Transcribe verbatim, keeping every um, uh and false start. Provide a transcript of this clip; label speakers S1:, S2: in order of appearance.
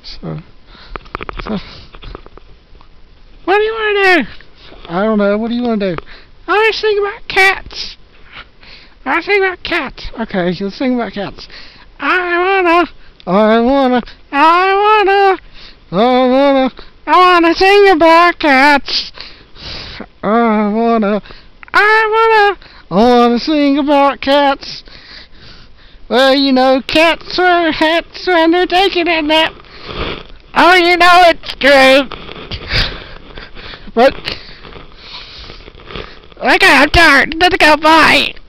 S1: So, so, what do you want to do? I don't know. What do you want to do? I want to sing about cats. I want to sing about cats. Okay, let's sing about cats. I wanna, I wanna, I wanna, I wanna, I wanna sing about cats. I wanna, I wanna, I wanna sing about cats. Well, you know, cats wear hats when they're taking a nap. Oh, you know it's true. But, okay, I'm tired. Let's go, bye.